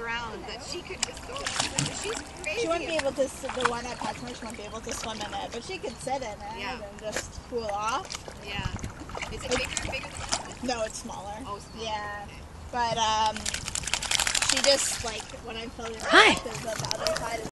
around that she could just go. She's crazy. She wouldn't be able to, the one at PetSmart, she wouldn't be able to swim in it, but she could sit in it and just cool off. Yeah. Is it bigger than this one? No, it's smaller. Oh, smaller. Yeah. Okay. But, she just, like, when I'm filming, the other side is